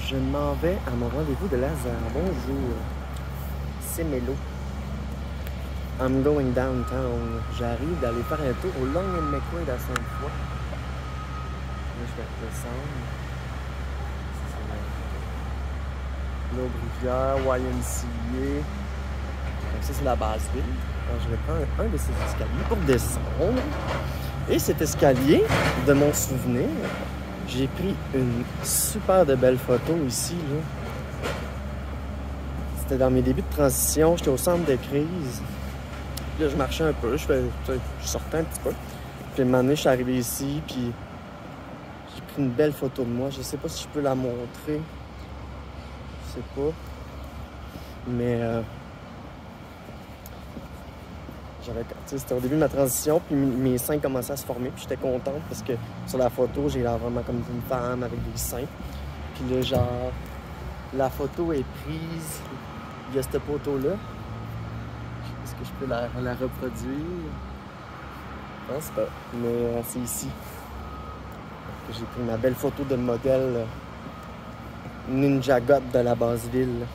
Je m'en vais à mon rendez-vous de laser. Bonjour. C'est Mélo. I'm going downtown. J'arrive d'aller faire un tour au Long and McQuaid à Sainte-Foy. Là, je vais redescendre. L'Aube-Rivière, YMCA. Donc ça, c'est la Basse-Ville. Alors, je vais prendre un de ces escaliers pour descendre. Et cet escalier, de mon souvenir, j'ai pris une super de belle photo ici, là. C'était dans mes débuts de transition, j'étais au centre de crise. Puis là, je marchais un peu, je sortais un petit peu. Puis à un moment donné, je suis arrivé ici, puis j'ai pris une belle photo de moi. Je sais pas si je peux la montrer. Je sais pas. Mais c'était au début de ma transition, puis mes seins commençaient à se former, puis j'étais contente parce que sur la photo, j'ai l'air vraiment comme une femme avec des seins. Puis là, genre, la photo est prise, il y a cette photo-là. Est-ce que je peux la reproduire? Non, c'est pas. Mais c'est ici que j'ai pris ma belle photo de modèle Ninja God de la Basse-Ville.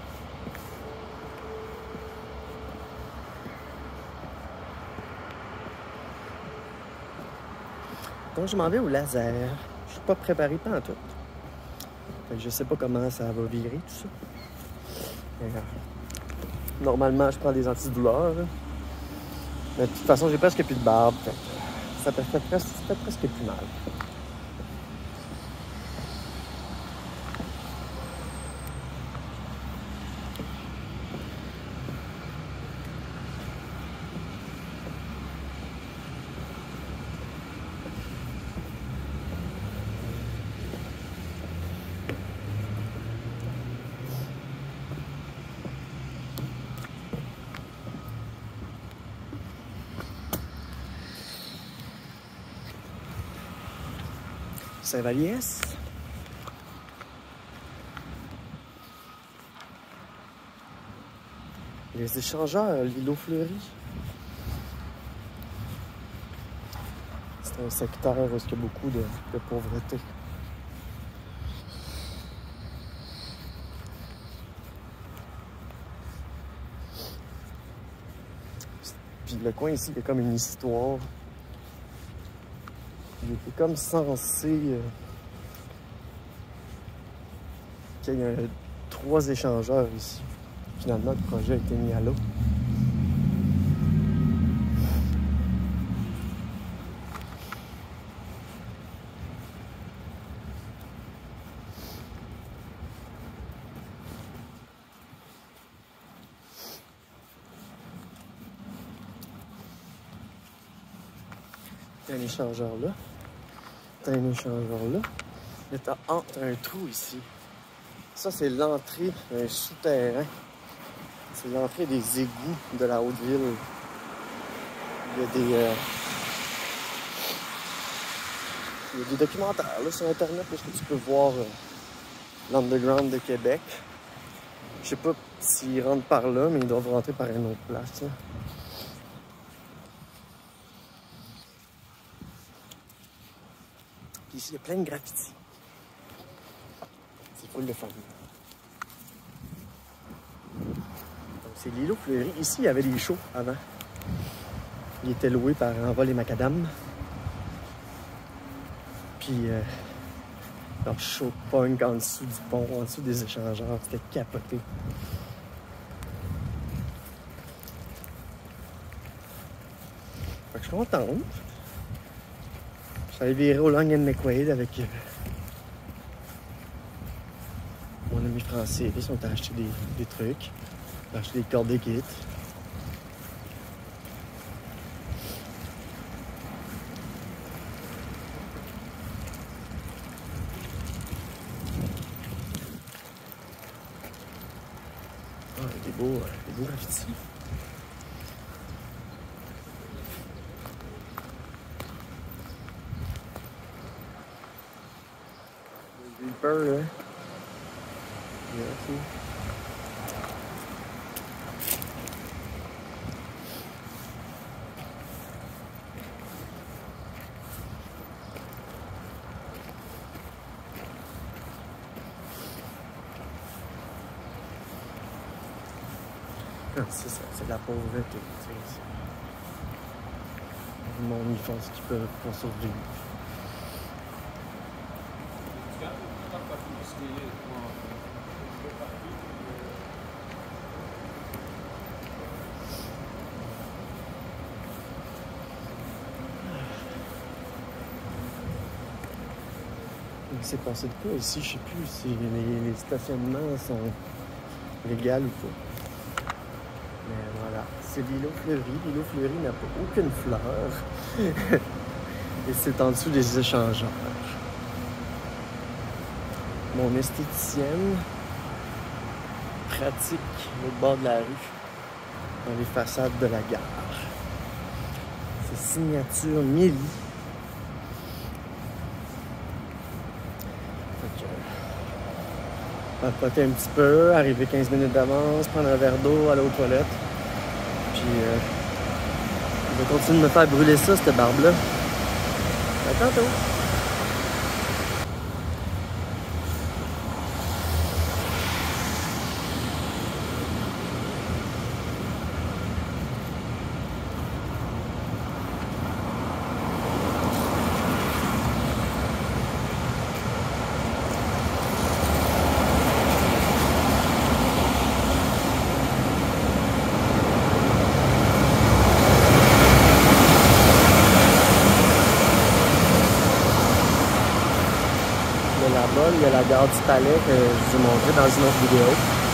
Donc, je m'en vais au laser. Je suis pas préparé pantoute. Fait que je sais pas comment ça va virer, tout ça. Mais, normalement, je prends des antidouleurs. Là. Mais de toute façon, j'ai presque plus de barbe. Ça fait presque plus mal. Saint-Valiès. Les échangeurs, l'îlot fleuri. C'est un secteur où il y a beaucoup de pauvreté. Puis le coin ici, il y a comme une histoire. Il était comme censé qu'il y ait 3 échangeurs ici. Finalement, le projet a été mis à l'eau. T'as un échangeur là. T'as un échangeur là. Et t'as un trou ici. Ça, c'est l'entrée d'un souterrain. C'est l'entrée des égouts de la Haute-Ville. Il y a des documentaires là, sur Internet parce que tu peux voir l'Underground de Québec. Je sais pas s'ils rentrent par là, mais ils doivent rentrer par une autre place. Là. Puis ici, il y a plein de graffitis. C'est full de fun. Donc, c'est l'îlot fleuri. Ici, il y avait des shows avant. Il était loué par Envol et Macadam. Puis, leur show punk en dessous du pont, en dessous des échangeurs. C'était capoté. Fait que je suis contente. Je suis allé virer au Long and McQuaid avec mon ami français. Ils sont acheté des trucs. Ils ont acheté des cordes de kit. Ah, des beaux graffitis. Reaper, là. Merci. Ah, c'est ça, c'est de la pauvreté. Le monde, ils font ce qu'ils peuvent pour survivre. Il s'est passé de quoi ici? Je sais plus si les stationnements sont légaux ou pas. Mais voilà, c'est l'îlot fleuri. L'îlot fleuri n'a pas aucune fleur. Et c'est en dessous des échangeurs. Mon esthéticienne pratique au bord de la rue, dans les façades de la gare. C'est signature Mieli. Papoter un petit peu, arriver 15 minutes d'avance, prendre un verre d'eau, aller aux toilettes. Puis je vais continuer de me faire brûler ça, cette barbe-là. À tantôt! Là-bas, il y a la gare du Palais que je vous ai montré dans une autre vidéo.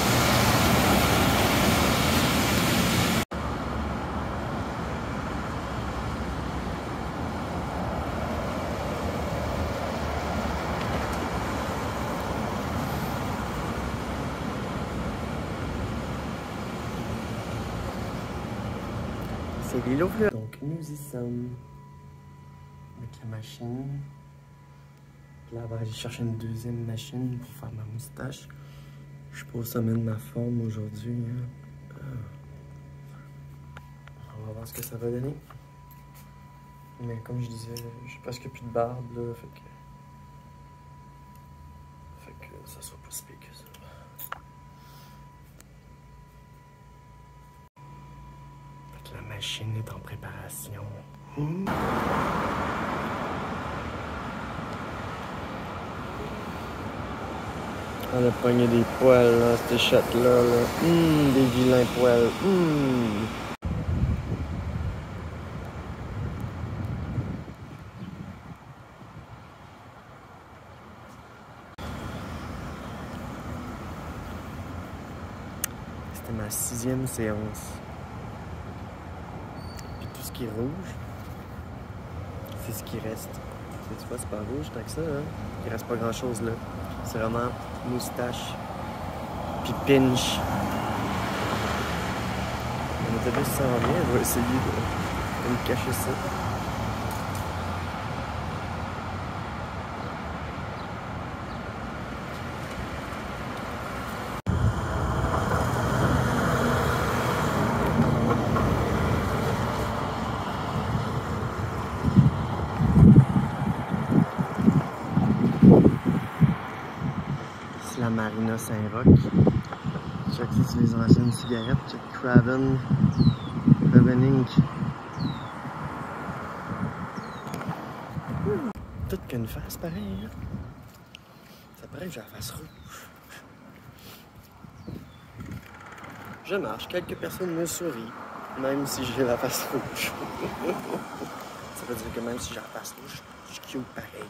C'est l'îlot fleuri. Donc nous y sommes avec la machine. Là, on va aller chercher une deuxième machine pour faire ma moustache. Je suis pas au sommet de ma forme aujourd'hui. Hein. On va voir ce que ça va donner. Mais comme je disais, j'ai presque plus de barbe là, fait que ça soit pas si pire que ça. Fait que la machine est en préparation. On a pogné des poils, là, cette chatte-là. Là. Des vilains poils. C'était ma 6e séance. Puis tout ce qui est rouge, c'est ce qui reste. Tu vois, c'est pas rouge tant que ça, hein? Il reste pas grand-chose là. C'est vraiment moustache, puis pinch. Mon autobus s'en vient, je vais essayer de me cacher ça. La Marina Saint-Roch. Check si c'est les anciennes cigarettes. Check Craven Inc. Tout qu'une face pareil. Hein? Ça paraît que j'ai la face rouge. Je marche, quelques personnes me sourient, même si j'ai la face rouge. Ça veut dire que même si j'ai la face rouge, je suis cute pareil.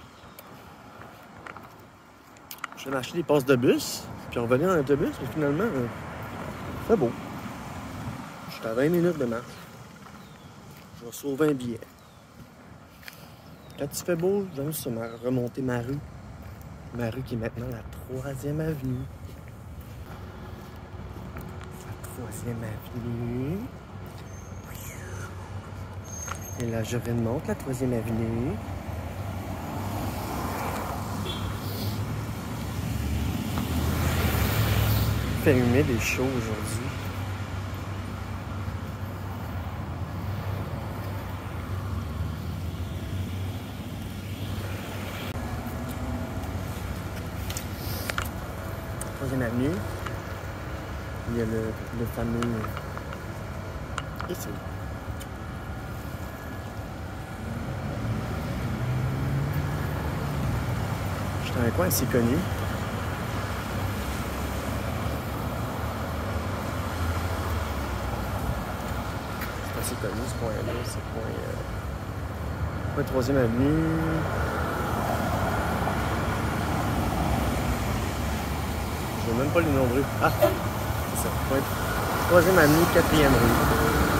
Je vais m'acheter des passes de bus, puis on va aller en autobus, mais finalement, c'est beau. Je suis à 20 minutes de marche. Je vais sauver un billet. Quand il fait beau, j'aime ça remonter ma rue. Ma rue qui est maintenant la 3e avenue. La 3e avenue. Et là, je remonte la 3e avenue. Il fait humide et chaud aujourd'hui. Troisième avenue, il y a le fameux Ici. Je suis dans un coin assez connu. C'est assez connu ce coin-là. C'est le coin 3e avenue. Je n'ai même pas le nom de rue. Ah! C'est ça. Coin 3e avenue, 4e rue.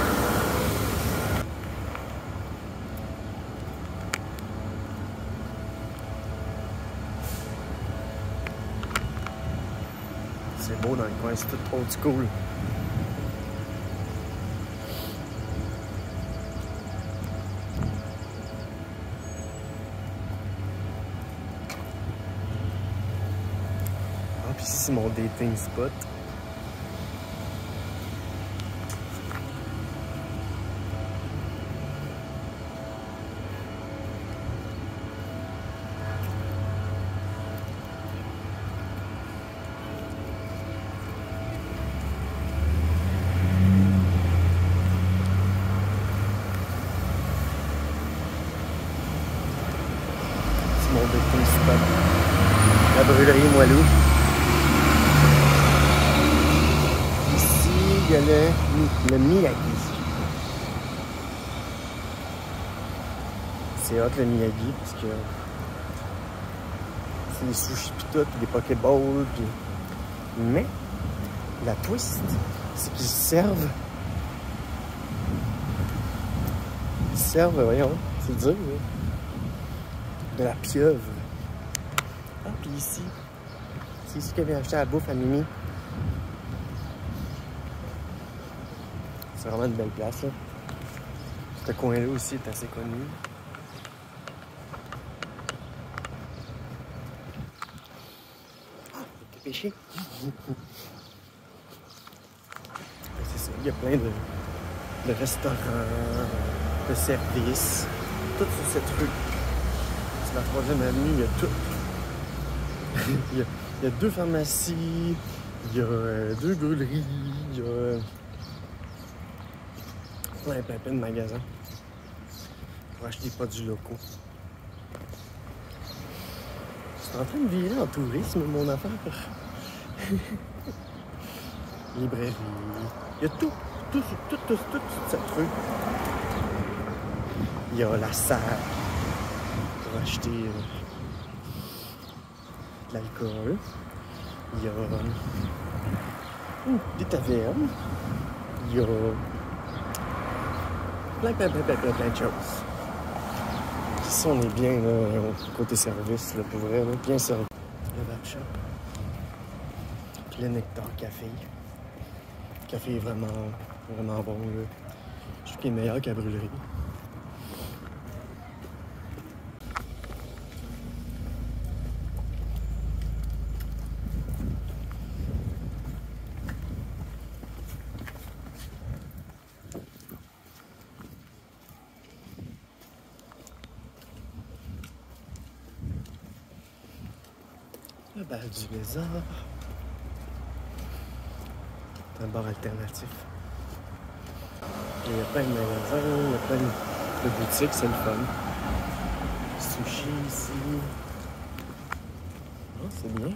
C'est beau dans le coin, c'est tout old school. Ah, puis ici, c'est mon dating spot. Mon dating spot. La brûlerie Moilou. Ici, il y a le Miyagi. C'est hot le Miyagi parce que c'est des sushis pis tout, pis des pokéballs, pis... Mais la twist, c'est qu'ils servent. Ils servent, voyons, c'est dur, là. De la pieuvre. Ah, puis ici, c'est ici qu'elle vient acheter la bouffe à Mimi. C'est vraiment une belle place, là. Ce coin-là aussi est assez connu. Ah, t'es pêché? C'est ça, il y a plein de restaurants, de services, tout sur cette rue. C'est la 3e avenue, il y a tout. il y a 2 pharmacies, il y a 2 brûleries, il y a plein de magasins pour acheter des produits locaux. Je suis en train de virer en tourisme, mon affaire. Librairie, il y a tout sur cette rue. Il y a la salle pour acheter de l'alcool. Il y a des tavernes. Il y a plein de choses. Ici, on est bien là, côté service, là, pour vrai, là, bien servi. Le Vape Shop. Puis le Nectar Café. Le café est vraiment bon. Là. Je trouve qu'il est meilleur qu'à brûlerie. Le bar du Lézard. C'est un bar alternatif. Il y a plein de magasins, il y a plein de boutiques, c'est le fun. Sushi ici. Oh, c'est bien.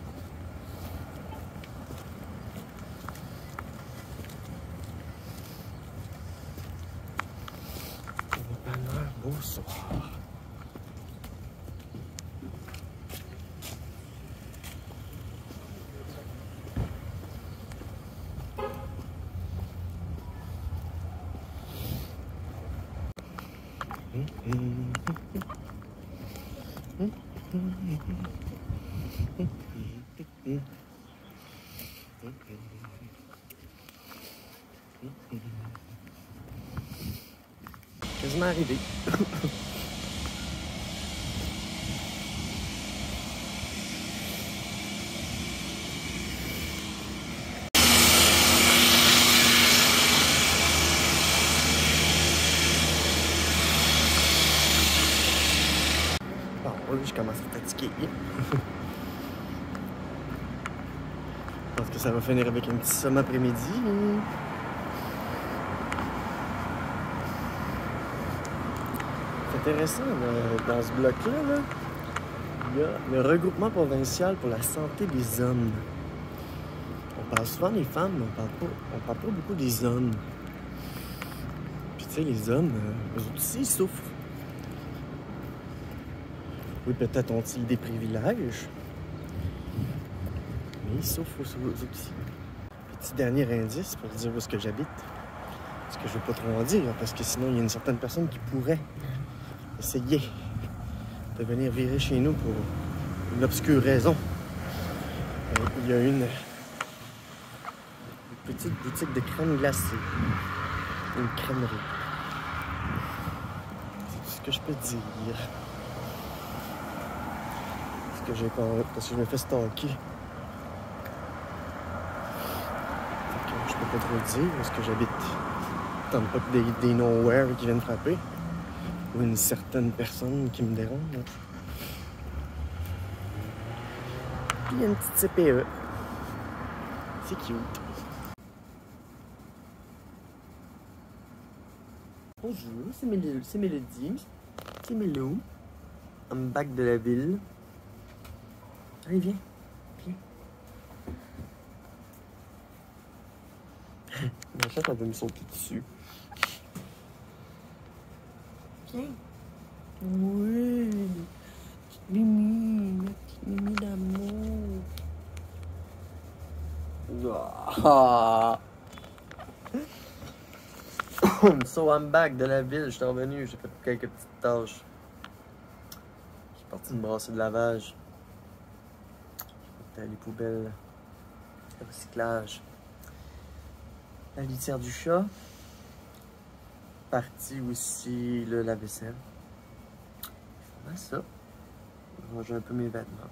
On va pas un beau soir. Quasiment arrivé. Bon, là, je commence à fatiguer. Je pense que ça va finir avec un petit somme après-midi. Intéressant, dans ce bloc-là, là, il y a le regroupement provincial pour la santé des hommes. On parle souvent des femmes, mais on parle pas beaucoup des hommes. Puis tu sais, les hommes, eux aussi, ils souffrent. Oui, peut-être ont-ils des privilèges, mais ils souffrent aussi. Petit dernier indice pour dire où est-ce que j'habite. Parce que je veux pas trop en dire, parce que sinon, il y a une certaine personne qui pourrait essayer de venir virer chez nous pour une obscure raison. Il y a une petite boutique de crème glacée. Une crèmerie. C'est tout ce que je peux dire. Parce que je me fais stalker. Je peux pas trop dire où est-ce que j'habite. Tant pas que des nowhere qui viennent frapper. Ou une certaine personne qui me dérange. Puis il y a une petite CPE. C'est cute. Bonjour, c'est Mélodie. C'est Mélo. I'm back de la ville. Allez, viens. Ma chatte, elle veut me sauter dessus. Viens. Oui. Petite Mimi. Ma petite Mimi d'amour. Ah. So I'm back de la ville. Je suis revenu. J'ai fait quelques petites tâches. Je suis parti me brasser de lavage. Les poubelles. Le recyclage. La litière du chat. Partie aussi le lave-vaisselle. Voilà ça. Ranger un peu mes vêtements.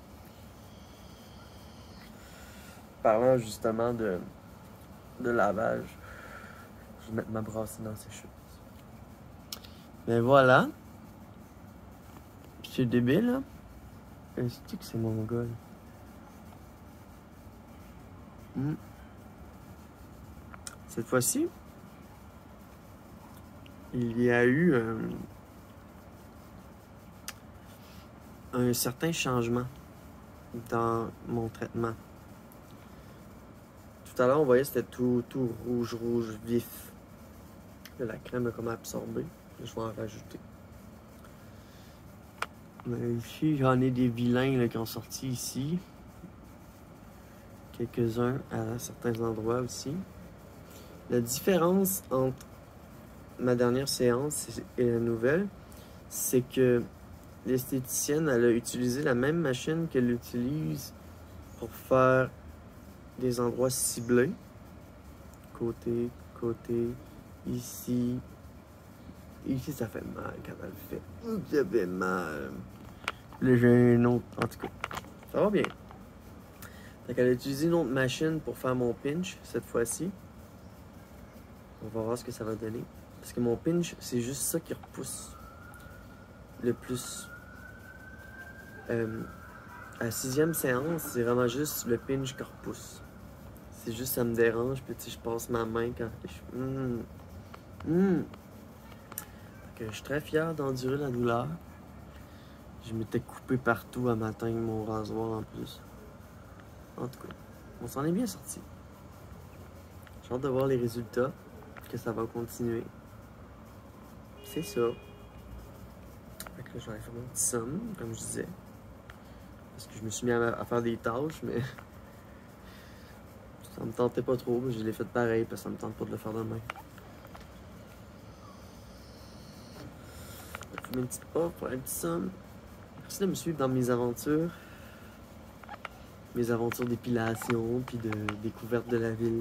Parlant justement de lavage, je vais mettre ma brassée dans ces choses. Mais voilà. Puis c'est débile, là. Est-ce que c'est mon gars? Cette fois-ci, il y a eu un certain changement dans mon traitement. Tout à l'heure, on voyait que c'était tout rouge vif. Là, la crème a comme absorbé. Là, je vais en rajouter. Mais ici, j'en ai des vilains là, qui ont sorti ici. Quelques-uns à certains endroits aussi. La différence entre ma dernière séance et la nouvelle, c'est que l'esthéticienne, elle a utilisé la même machine qu'elle utilise pour faire des endroits ciblés. Côté, ici. Ici, ça fait mal quand elle le fait. Ça fait mal. Là, j'ai une autre. En tout cas, ça va bien. Donc, elle a utilisé une autre machine pour faire mon pinch cette fois-ci. On va voir ce que ça va donner. Parce que mon pinch, c'est juste ça qui repousse le plus. À la 6e séance, c'est vraiment juste le pinch qui repousse. C'est juste ça me dérange, puis tu sais, je passe ma main quand je... je suis très fier d'endurer la douleur. Je m'étais coupé partout à matin avec mon rasoir en plus. En tout cas, on s'en est bien sorti. J'ai hâte de voir les résultats, que ça va continuer. C'est ça. Fait que là, je vais aller faire mon petit somme, comme je disais. Parce que je me suis mis à faire des tâches, mais ça me tentait pas trop. Je l'ai fait pareil, parce que ça me tente pas de le faire demain. Je vais fumer une petite puff pour un petit somme. Merci de me suivre dans mes aventures. Mes aventures d'épilation, puis de découverte de la ville.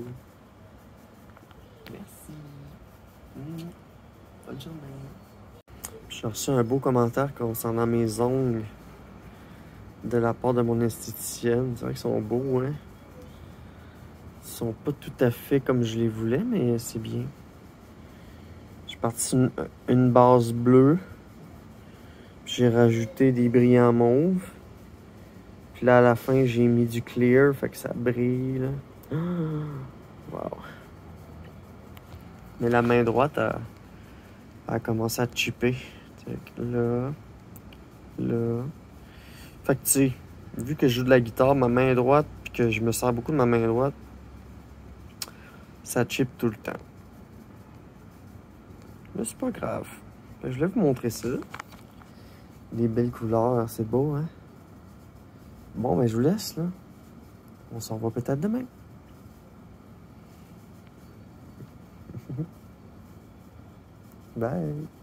Merci. Bonne journée. J'ai reçu un beau commentaire concernant mes ongles de la part de mon esthéticienne. C'est vrai qu'ils sont beaux, hein? Ils sont pas tout à fait comme je les voulais, mais c'est bien. J'ai parti une base bleue. J'ai rajouté des brillants mauves. Puis là, à la fin, j'ai mis du clear, fait que ça brille, là. Wow. Mais la main droite a commencé à chipper. Là. Là. Fait que tu sais, vu que je joue de la guitare, ma main droite, puis que je me sers beaucoup de ma main droite, ça chip tout le temps. Mais c'est pas grave. Fait que je voulais vous montrer ça. Des belles couleurs, c'est beau, hein? Bon, ben je vous laisse, là. On s'en va peut-être demain. Bye!